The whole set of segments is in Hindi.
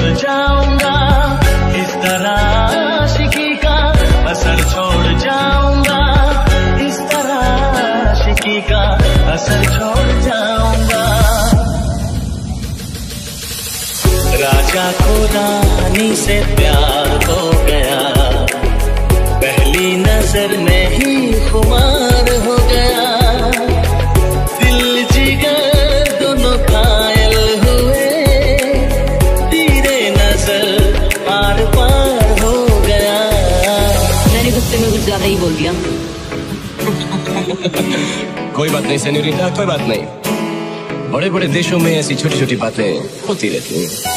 छोड़ जाऊंगा, इस तरह आशिकी का असर छोड़ जाऊंगा, इस तरह आशिकी का असर छोड़ जाऊंगा। राजा को रानी से प्यार हो गया, पहली नजर में ही खुमार हो गया। दिल जिगर दोनों घायल हुए, तेरे नजर पार पार हो गया। मैंने गुस्से में कुछ ज्यादा ही बोल दिया। कोई बात नहीं सेन्योरिटा, कोई बात नहीं। बड़े बड़े देशों में ऐसी छोटी छोटी बातें होती रहती हैं।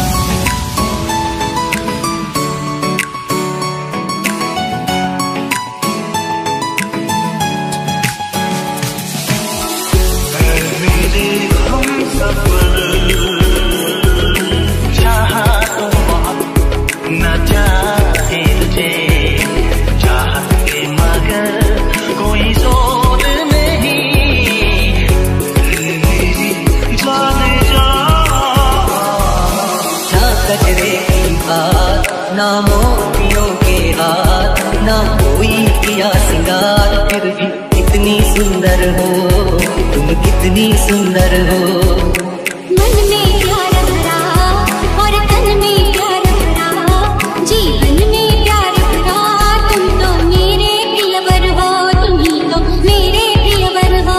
ना मोतियों के हाथ, ना कोई किया सिंगार, फिर भी कितनी सुंदर हो तुम, कितनी सुंदर हो। मन में प्यार भरा और तन में प्यार भरा, जीवन में प्यार भरा। तुम तो मेरे प्रियवर हो, तुम ही तो मेरे प्रियवर हो।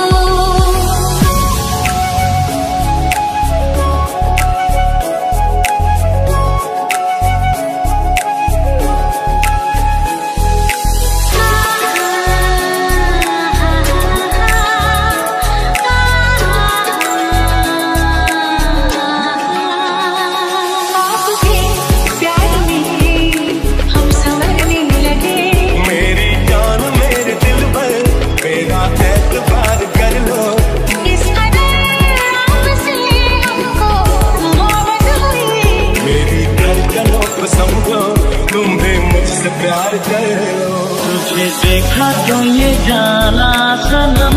तुझे देखा तो ये जाना सनम,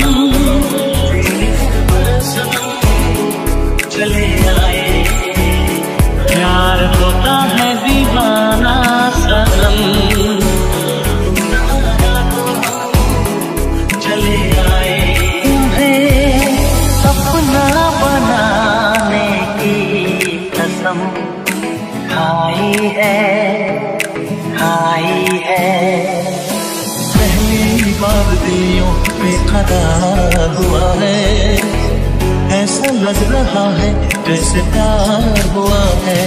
चले आए प्यार होता है दीवाना सनम। चले आए तुम्हें अपना बनाने की कसम खाई है, खाई है। पहली बार दियों पे खड़ा हुआ है, ऐसा लग रहा है जैसे प्यार हुआ है।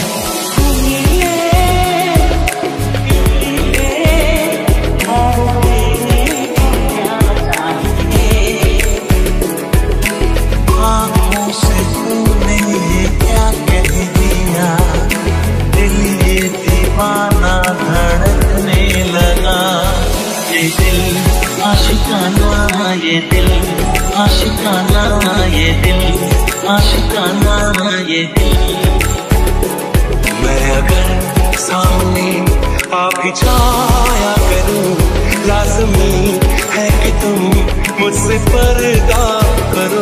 आँखों से तूने क्या कह दिया, दिल ये दीवाना धड़कने लगा। ये दिल आशिकाना, ये दिल आशिकाना, ये दिल आशिकाना, ये दिल। मैं अगर सामने आ भी जाया करूं, लाज़मी है कि तुम मुझसे पर्दा करो।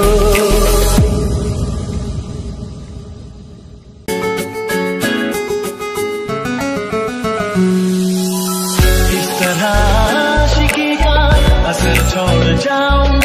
इस तरह आशिकी का असर छोड़ जाऊं